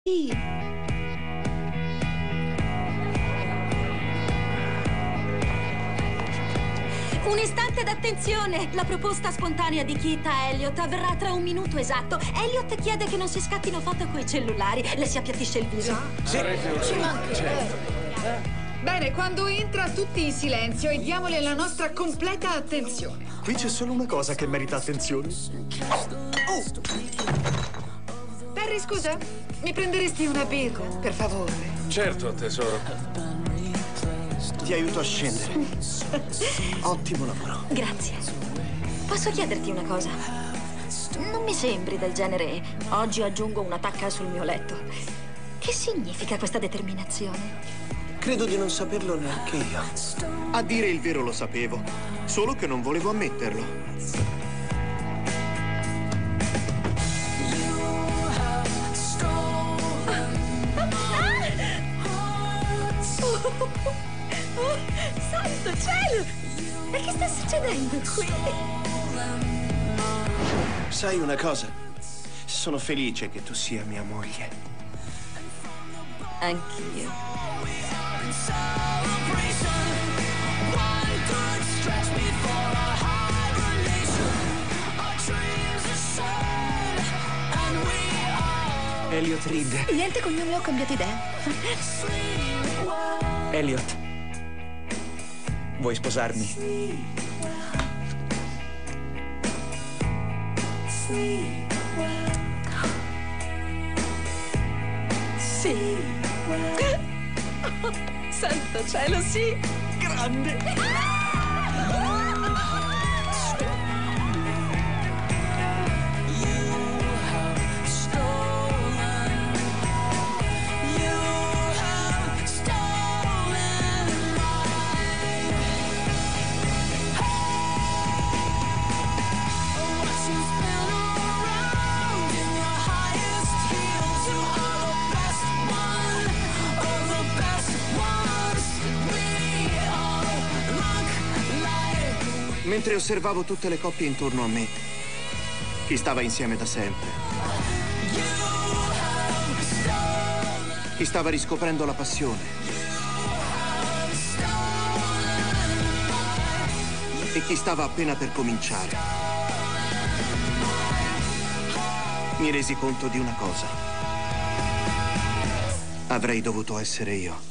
Sì. Un istante d'attenzione! La proposta spontanea di Kit a Elliot avverrà tra un minuto esatto. Elliot chiede che non si scattino foto coi cellulari. Le si appiattisce il viso. Sì, ci manca. Bene, quando entra tutti in silenzio e diamole la nostra completa attenzione. Qui c'è solo una cosa che merita attenzione. Oh! Terry, scusa, mi prenderesti una birra, per favore? Certo, tesoro. Ti aiuto a scendere. Ottimo lavoro. Grazie. Posso chiederti una cosa? Non mi sembri del genere oggi aggiungo una tacca sul mio letto. Che significa questa determinazione? Credo di non saperlo neanche io. A dire il vero lo sapevo, solo che non volevo ammetterlo. Oh, santo cielo! E che sta succedendo qui? Sai una cosa? Sono felice che tu sia mia moglie. Anch'io. Elliot Reed. Niente cognome, ho cambiato idea. Elliot. Vuoi sposarmi? Sì. Oh, santo cielo, sì. Grande! Mentre osservavo tutte le coppie intorno a me, chi stava insieme da sempre, chi stava riscoprendo la passione e chi stava appena per cominciare, mi resi conto di una cosa. Avrei dovuto essere io.